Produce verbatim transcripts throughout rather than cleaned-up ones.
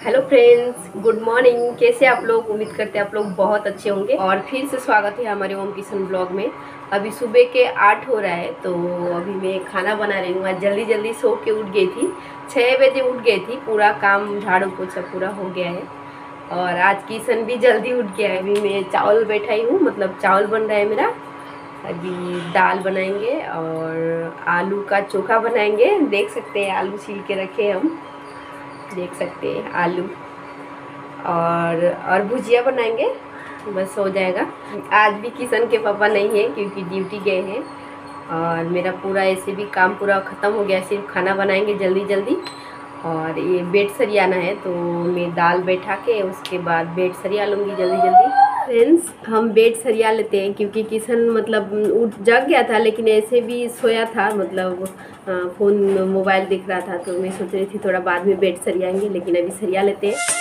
Hello friends, good morning. कैसे आप लोग? उम्मीद करते हैं आप लोग बहुत अच्छे होंगे। और फिर से स्वागत है हमारे ओम किशन ब्लॉग में। अभी सुबह के आठ हो रहा है, तो अभी मैं खाना बना रही हूँ। आज जल्दी जल्दी सो के उठ गई थी, छः बजे उठ गई थी। पूरा काम झाड़ू पोछा पूरा हो गया है और आज किशन भी जल्दी उठ गया है। अभी मैं चावल बैठाई हूँ, मतलब चावल बन रहा है मेरा। अभी दाल बनाएंगे और आलू का चोखा बनाएंगे। देख सकते हैं आलू छील के रखे हम, देख सकते हैं आलू और और भुजिया बनाएंगे, बस हो जाएगा। आज भी किशन के पापा नहीं है क्योंकि ड्यूटी गए हैं और मेरा पूरा ऐसे भी काम पूरा ख़त्म हो गया। सिर्फ खाना बनाएंगे जल्दी जल्दी और ये बेड सरियाना है, तो मैं दाल बैठा के उसके बाद बेड सरिया लूँगी जल्दी जल्दी। फ्रेंड्स, हम बेड सरिया लेते हैं क्योंकि किशन मतलब उठ जग गया था, लेकिन ऐसे भी सोया था, मतलब फ़ोन मोबाइल दिख रहा था। तो मैं सोच रही थी थोड़ा बाद में बेड सरियाएंगे, लेकिन अभी सरिया लेते हैं।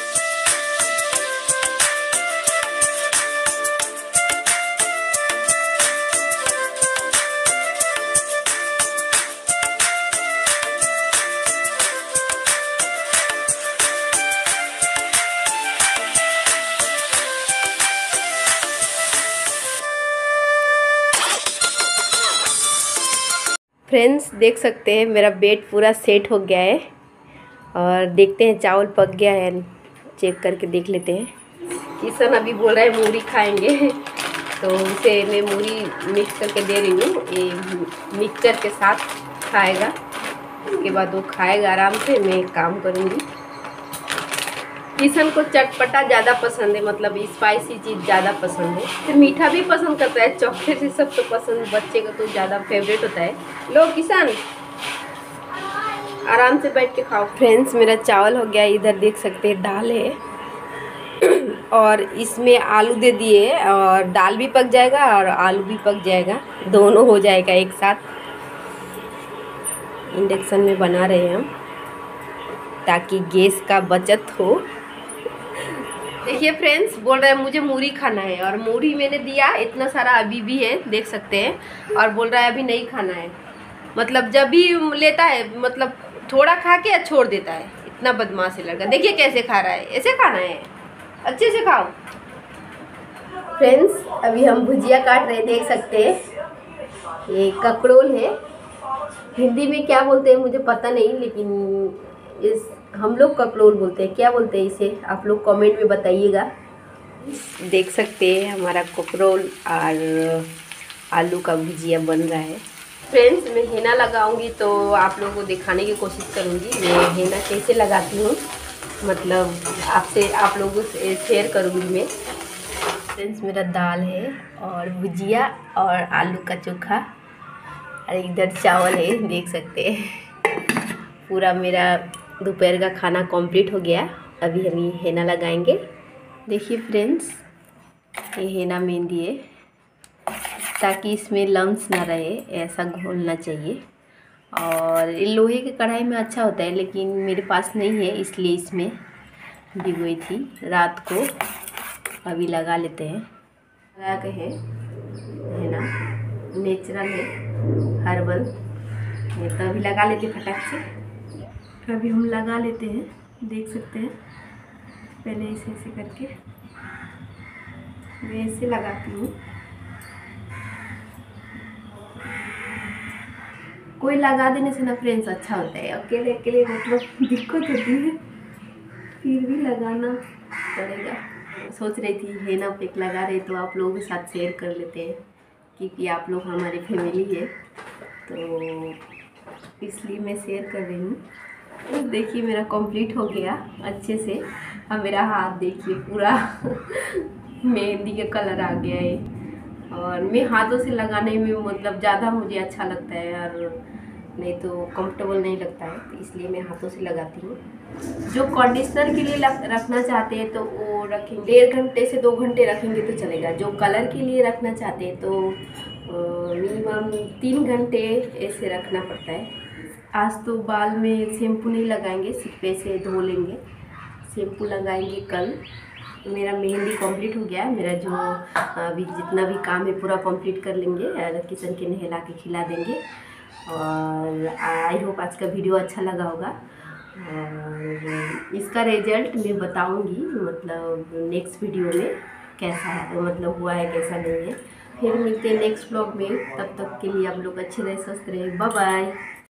फ्रेंड्स, देख सकते हैं मेरा बेड पूरा सेट हो गया है और देखते हैं चावल पक गया है, चेक करके देख लेते हैं। किशन अभी बोल रहा है मूढ़ी खाएंगे तो उसे मैं मूढ़ी मिक्स करके दे रही हूँ। ये मिक्सचर के साथ खाएगा, उसके बाद वो खाएगा आराम से, मैं काम करूँगी। किशन को चटपटा ज़्यादा पसंद है, मतलब स्पाइसी चीज़ ज़्यादा पसंद है। फिर मीठा भी पसंद करता है, चॉकलेट से सब तो पसंद बच्चे का तो ज़्यादा फेवरेट होता है। लो किशन, आराम से बैठ के खाओ। फ्रेंड्स, मेरा चावल हो गया, इधर देख सकते हैं दाल है और इसमें आलू दे दिए और दाल भी पक जाएगा और आलू भी पक जाएगा, दोनों हो जाएगा एक साथ। इंडक्शन में बना रहे हैं हम ताकि गैस का बचत हो। देखिए फ्रेंड्स, बोल रहा है मुझे मूढ़ी खाना है और मूढ़ी मैंने दिया इतना सारा, अभी भी है देख सकते हैं, और बोल रहा है अभी नहीं खाना है। मतलब जब भी लेता है, मतलब थोड़ा खा के छोड़ देता है। इतना बदमाश है लड़का, देखिए कैसे खा रहा है। ऐसे खाना है, अच्छे से खाओ। फ्रेंड्स, अभी हम भुजिया काट रहे हैं, देख सकते हैं। ये ककड़ोल है, हिंदी में क्या बोलते हैं मुझे पता नहीं, लेकिन इस हम लोग ककड़ोल बोलते हैं। क्या बोलते हैं इसे आप लोग कमेंट में बताइएगा। देख सकते हैं हमारा ककड़ोल और आलू का भुजिया बन रहा है। फ्रेंड्स, मैं हेना लगाऊंगी तो आप लोगों को दिखाने की कोशिश करूंगी मैं हेना कैसे लगाती हूँ, मतलब आपसे आप लोगों से शेयर करूंगी मैं। फ्रेंड्स, मेरा दाल है और भुजिया और आलू का चोखा और इधर चावल है, देख सकते हैं। पूरा मेरा दोपहर का खाना कंप्लीट हो गया। अभी हम ये हेना लगाएंगे। देखिए फ्रेंड्स, ये हेना मेहंदी है, ताकि इसमें लम्स ना रहे, ऐसा घोलना चाहिए। और ये लोहे के कढ़ाई में अच्छा होता है, लेकिन मेरे पास नहीं है, इसलिए इसमें भिगोई थी रात को। अभी लगा लेते हैं। लगा के है हेना, नेचुरल है, हर्बल। ये तो अभी लगा लेते फटाक से। अभी हम लगा लेते हैं, देख सकते हैं। पहले ऐसे ऐसे करके मैं ऐसे लगाती हूँ। कोई लगा देने से ना फ्रेंड्स अच्छा होता है, अकेले अकेले मतलब दिक्कत होती है, फिर भी लगाना पड़ेगा। सोच रही थी हेना पैक लगा रहे तो आप लोगों के साथ शेयर कर लेते हैं, क्योंकि आप लोग हमारी फैमिली है, तो इसलिए मैं शेयर कर रही हूँ। तो देखिए मेरा कंप्लीट हो गया अच्छे से। अब मेरा हाथ देखिए पूरा मेहंदी का कलर आ गया है। और मैं हाथों से लगाने में मतलब ज़्यादा मुझे अच्छा लगता है, और नहीं तो कंफर्टेबल नहीं लगता है, तो इसलिए मैं हाथों से लगाती हूँ। जो कंडीशनर के लिए रखना चाहते हैं तो वो रखेंगे, डेढ़ घंटे से दो घंटे रखेंगे तो चलेगा। जो कलर के लिए रखना चाहते हैं तो मिनिमम तीन घंटे ऐसे रखना पड़ता है। आज तो बाल में शैम्पू नहीं लगाएंगे, सिर्फ ऐसे धो लेंगे, शैम्पू लगाएंगे कल। मेरा मेहंदी कंप्लीट हो गया है। मेरा जो अभी जितना भी काम है पूरा कंप्लीट कर लेंगे और किशन के नहला के खिला देंगे। और आई होप आज का वीडियो अच्छा लगा होगा। और इसका रिजल्ट मैं बताऊंगी मतलब नेक्स्ट वीडियो में कैसा है, मतलब हुआ है कैसा नहीं है। फिर मिलते हैं नेक्स्ट ब्लॉग में, तब तक के लिए आप लोग अच्छे रहे, स्वस्थ रहे, बाय बाय।